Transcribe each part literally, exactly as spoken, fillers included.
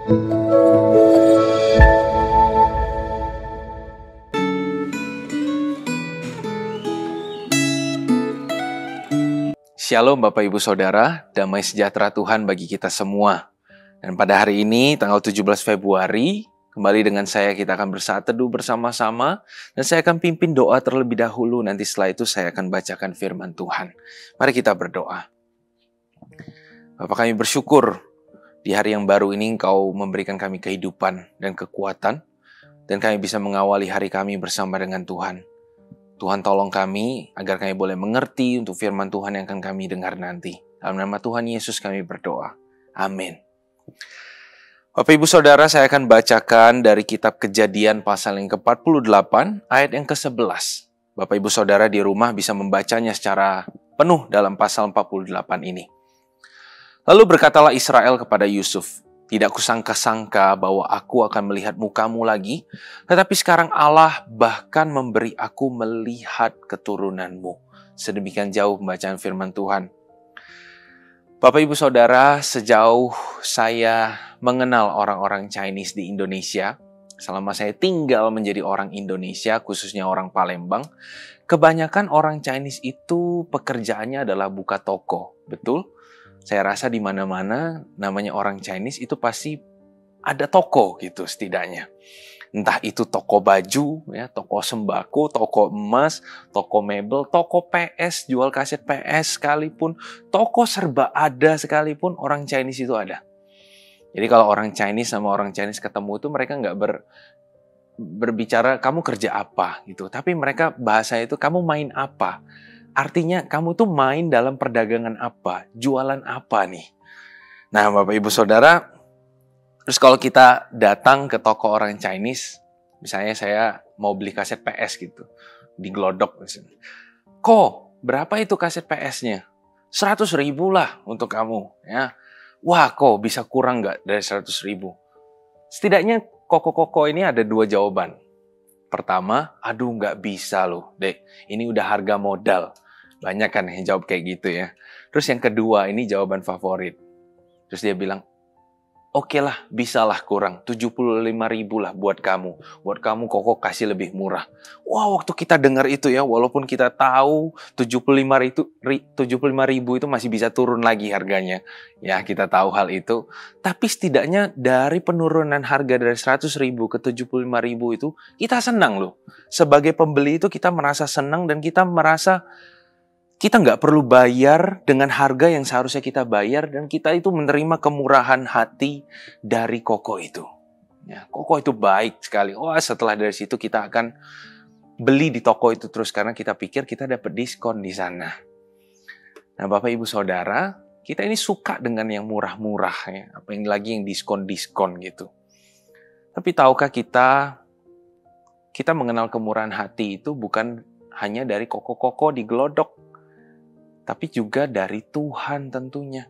Shalom Bapak Ibu Saudara, damai sejahtera Tuhan bagi kita semua. Dan pada hari ini, tanggal tujuh belas Februari, kembali dengan saya kita akan bersaat teduh bersama-sama. Dan saya akan pimpin doa terlebih dahulu, nanti setelah itu saya akan bacakan firman Tuhan. Mari kita berdoa. Bapak, kami bersyukur di hari yang baru ini Engkau memberikan kami kehidupan dan kekuatan. Dan kami bisa mengawali hari kami bersama dengan Tuhan. Tuhan tolong kami agar kami boleh mengerti untuk firman Tuhan yang akan kami dengar nanti. Dalam nama Tuhan Yesus kami berdoa. Amin. Bapak Ibu Saudara, saya akan bacakan dari kitab Kejadian pasal yang ke empat puluh delapan ayat yang ke sebelas. Bapak Ibu Saudara di rumah bisa membacanya secara penuh dalam pasal empat puluh delapan ini. Lalu berkatalah Israel kepada Yusuf, "Tidak kusangka-sangka bahwa aku akan melihat mukamu lagi, tetapi sekarang Allah bahkan memberi aku melihat keturunanmu." Sedemikian jauh pembacaan firman Tuhan. Bapak Ibu Saudara, sejauh saya mengenal orang-orang Chinese di Indonesia, selama saya tinggal menjadi orang Indonesia, khususnya orang Palembang, kebanyakan orang Chinese itu pekerjaannya adalah buka toko, betul? Saya rasa di mana-mana namanya orang Chinese itu pasti ada toko gitu setidaknya. Entah itu toko baju, ya, toko sembako, toko emas, toko mebel, toko P S, jual kaset P S sekalipun, toko serba ada sekalipun orang Chinese itu ada. Jadi kalau orang Chinese sama orang Chinese ketemu itu mereka nggak ber, berbicara kamu kerja apa gitu, tapi mereka bahasa itu kamu main apa. Artinya kamu tuh main dalam perdagangan apa, jualan apa nih. Nah Bapak Ibu Saudara, terus kalau kita datang ke toko orang Chinese, misalnya saya mau beli kaset P S gitu, di Glodok misalnya. Kok berapa itu kaset P S-nya? seratus ribu lah untuk kamu. Ya. Wah kok bisa kurang nggak dari seratus ribu? Setidaknya koko-koko ini ada dua jawaban. Pertama, aduh nggak bisa loh, Dek. Ini udah harga modal. Banyak kan yang jawab kayak gitu ya. Terus yang kedua, ini jawaban favorit. Terus dia bilang, oke lah, bisalah kurang. tujuh puluh lima ribu lah buat kamu. Buat kamu koko kasih lebih murah. Wah, waktu kita dengar itu ya, walaupun kita tahu tujuh puluh lima ribu itu masih bisa turun lagi harganya. Ya, kita tahu hal itu. Tapi setidaknya dari penurunan harga dari seratus ribu ke tujuh puluh lima ribu itu, kita senang loh. Sebagai pembeli itu kita merasa senang dan kita merasa kita nggak perlu bayar dengan harga yang seharusnya kita bayar dan kita itu menerima kemurahan hati dari koko itu. Ya, koko itu baik sekali. Oh, setelah dari situ kita akan beli di toko itu terus karena kita pikir kita dapat diskon di sana. Nah, Bapak Ibu Saudara, kita ini suka dengan yang murah-murah ya, apa yang lagi yang diskon-diskon gitu. Tapi tahukah kita kita mengenal kemurahan hati itu bukan hanya dari koko-koko di Glodok, tapi juga dari Tuhan tentunya.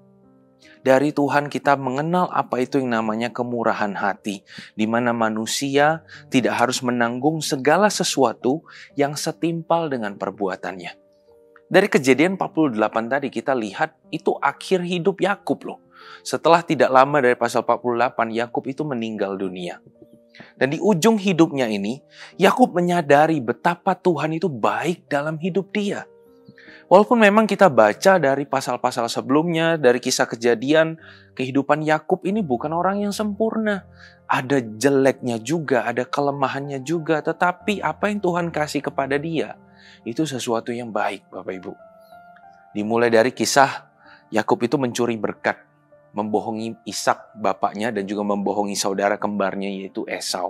Dari Tuhan kita mengenal apa itu yang namanya kemurahan hati, di mana manusia tidak harus menanggung segala sesuatu yang setimpal dengan perbuatannya. Dari Kejadian empat puluh delapan tadi kita lihat itu akhir hidup Yakub loh. Setelah tidak lama dari pasal empat puluh delapan, Yakub itu meninggal dunia. Dan di ujung hidupnya ini, Yakub menyadari betapa Tuhan itu baik dalam hidup dia. Walaupun memang kita baca dari pasal-pasal sebelumnya, dari kisah Kejadian, kehidupan Yakub ini bukan orang yang sempurna. Ada jeleknya juga, ada kelemahannya juga. Tetapi apa yang Tuhan kasih kepada dia, itu sesuatu yang baik, Bapak Ibu. Dimulai dari kisah Yakub itu mencuri berkat, membohongi Ishak bapaknya dan juga membohongi saudara kembarnya yaitu Esau.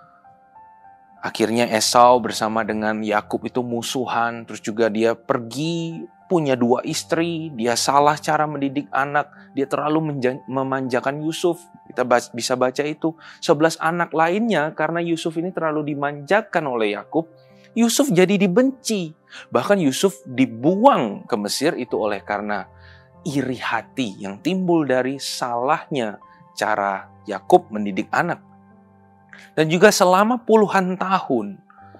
Akhirnya Esau bersama dengan Yakub itu musuhan, terus juga dia pergi punya dua istri, dia salah cara mendidik anak, dia terlalu memanjakan Yusuf. Kita bisa baca itu. sebelas anak lainnya karena Yusuf ini terlalu dimanjakan oleh Yakub, Yusuf jadi dibenci. Bahkan Yusuf dibuang ke Mesir itu oleh karena iri hati yang timbul dari salahnya cara Yakub mendidik anak. Dan juga selama puluhan tahun,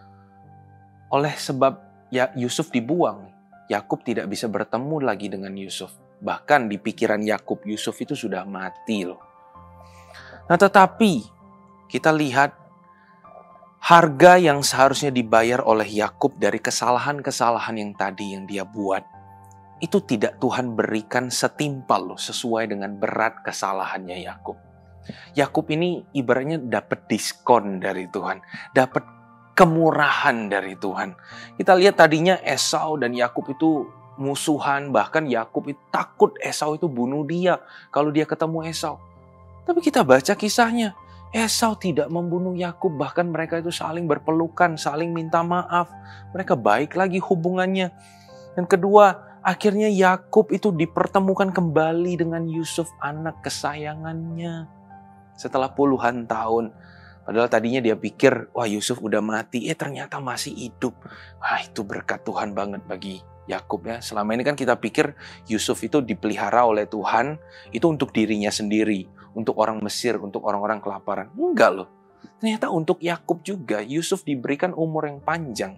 oleh sebab ya Yusuf dibuang, Yakub tidak bisa bertemu lagi dengan Yusuf. Bahkan di pikiran Yakub, Yusuf itu sudah mati loh. Nah, tetapi kita lihat harga yang seharusnya dibayar oleh Yakub dari kesalahan-kesalahan yang tadi yang dia buat, itu tidak Tuhan berikan setimpal loh, sesuai dengan berat kesalahannya Yakub. Yakub ini ibaratnya dapat diskon dari Tuhan, dapat kemurahan dari Tuhan. Kita lihat tadinya Esau dan Yakub itu musuhan, bahkan Yakub itu takut Esau itu bunuh dia kalau dia ketemu Esau. Tapi kita baca kisahnya, Esau tidak membunuh Yakub, bahkan mereka itu saling berpelukan, saling minta maaf. Mereka baik lagi hubungannya. Dan kedua, akhirnya Yakub itu dipertemukan kembali dengan Yusuf, anak kesayangannya. Setelah puluhan tahun, padahal tadinya dia pikir, wah Yusuf udah mati, eh ternyata masih hidup. Wah itu berkat Tuhan banget bagi Yakub ya. Selama ini kan kita pikir Yusuf itu dipelihara oleh Tuhan, itu untuk dirinya sendiri, untuk orang Mesir, untuk orang-orang kelaparan. Enggak loh. Ternyata untuk Yakub juga, Yusuf diberikan umur yang panjang,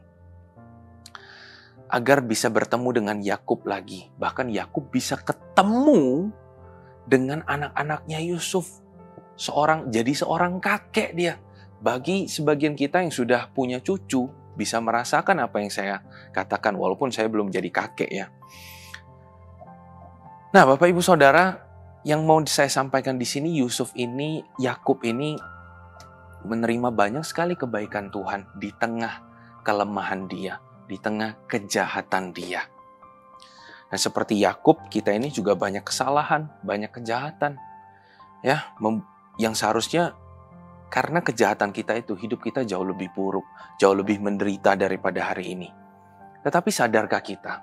agar bisa bertemu dengan Yakub lagi. Bahkan Yakub bisa ketemu dengan anak-anaknya Yusuf. Seorang jadi seorang kakek dia. Bagi sebagian kita yang sudah punya cucu, bisa merasakan apa yang saya katakan walaupun saya belum jadi kakek ya. Nah, Bapak Ibu Saudara, yang mau saya sampaikan di sini, Yusuf ini, Yakub ini menerima banyak sekali kebaikan Tuhan di tengah kelemahan dia, di tengah kejahatan dia. Nah, seperti Yakub, kita ini juga banyak kesalahan, banyak kejahatan. Ya, mem- yang seharusnya karena kejahatan kita itu, hidup kita jauh lebih buruk, jauh lebih menderita daripada hari ini. Tetapi sadarkah kita,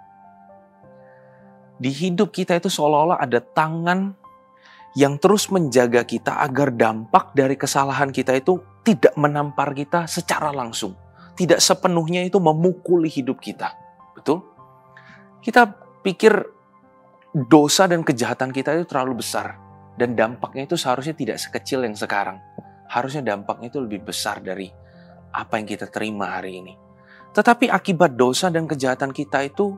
di hidup kita itu seolah-olah ada tangan yang terus menjaga kita agar dampak dari kesalahan kita itu tidak menampar kita secara langsung. Tidak sepenuhnya itu memukuli hidup kita. Betul? Kita pikir dosa dan kejahatan kita itu terlalu besar. Dan dampaknya itu seharusnya tidak sekecil yang sekarang. Harusnya dampaknya itu lebih besar dari apa yang kita terima hari ini. Tetapi akibat dosa dan kejahatan kita itu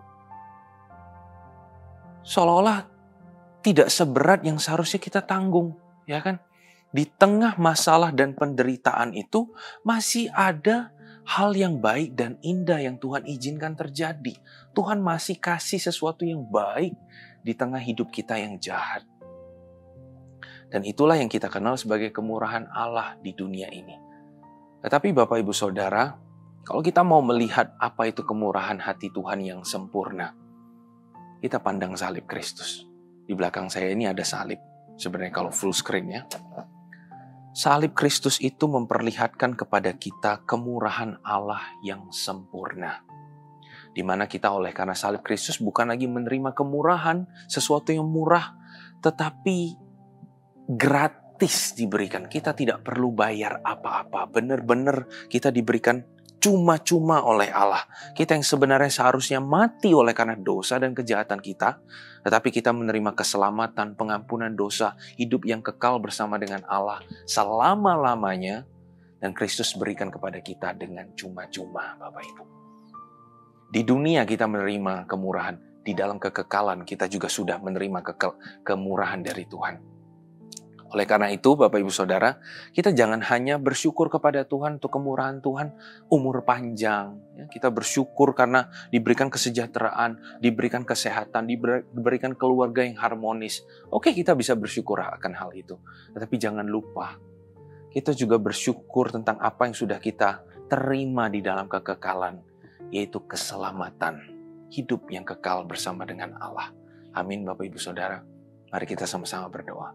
seolah-olah tidak seberat yang seharusnya kita tanggung, ya kan? Di tengah masalah dan penderitaan itu masih ada hal yang baik dan indah yang Tuhan izinkan terjadi. Tuhan masih kasih sesuatu yang baik di tengah hidup kita yang jahat. Dan itulah yang kita kenal sebagai kemurahan Allah di dunia ini. Tetapi Bapak Ibu Saudara, kalau kita mau melihat apa itu kemurahan hati Tuhan yang sempurna, kita pandang salib Kristus. Di belakang saya ini ada salib. Sebenarnya kalau full screen ya. Salib Kristus itu memperlihatkan kepada kita kemurahan Allah yang sempurna. Di mana kita oleh karena salib Kristus bukan lagi menerima kemurahan, sesuatu yang murah, tetapi gratis diberikan. Kita tidak perlu bayar apa-apa. Benar-benar kita diberikan cuma-cuma oleh Allah. Kita yang sebenarnya seharusnya mati oleh karena dosa dan kejahatan kita, tetapi kita menerima keselamatan, pengampunan dosa, hidup yang kekal bersama dengan Allah selama-lamanya, dan Kristus berikan kepada kita dengan cuma-cuma, Bapak Ibu. Di dunia kita menerima kemurahan, di dalam kekekalan kita juga sudah menerima kekel- kemurahan dari Tuhan. Oleh karena itu, Bapak Ibu Saudara, kita jangan hanya bersyukur kepada Tuhan untuk kemurahan Tuhan, umur panjang. Ya, kita bersyukur karena diberikan kesejahteraan, diberikan kesehatan, diberikan keluarga yang harmonis. Oke, kita bisa bersyukur akan hal itu. Tetapi jangan lupa, kita juga bersyukur tentang apa yang sudah kita terima di dalam kekekalan, yaitu keselamatan, hidup yang kekal bersama dengan Allah. Amin, Bapak Ibu Saudara. Mari kita sama-sama berdoa.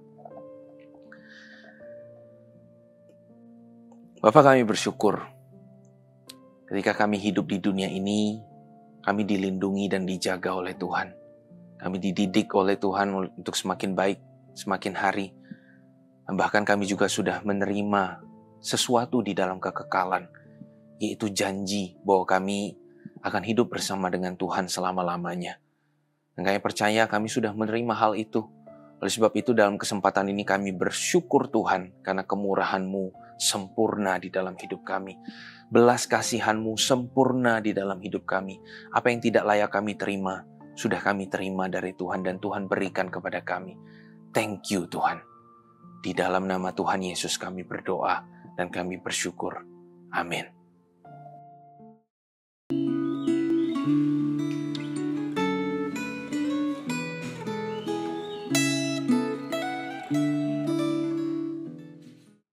Bapak, kami bersyukur ketika kami hidup di dunia ini, kami dilindungi dan dijaga oleh Tuhan. Kami dididik oleh Tuhan untuk semakin baik, semakin hari. Bahkan kami juga sudah menerima sesuatu di dalam kekekalan, yaitu janji bahwa kami akan hidup bersama dengan Tuhan selama-lamanya. Dan kami percaya kami sudah menerima hal itu. Oleh sebab itu dalam kesempatan ini kami bersyukur Tuhan karena kemurahan-Mu sempurna di dalam hidup kami. Belas kasihan-Mu sempurna di dalam hidup kami. Apa yang tidak layak kami terima, sudah kami terima dari Tuhan dan Tuhan berikan kepada kami. Thank you Tuhan. Di dalam nama Tuhan Yesus kami berdoa dan kami bersyukur. Amin.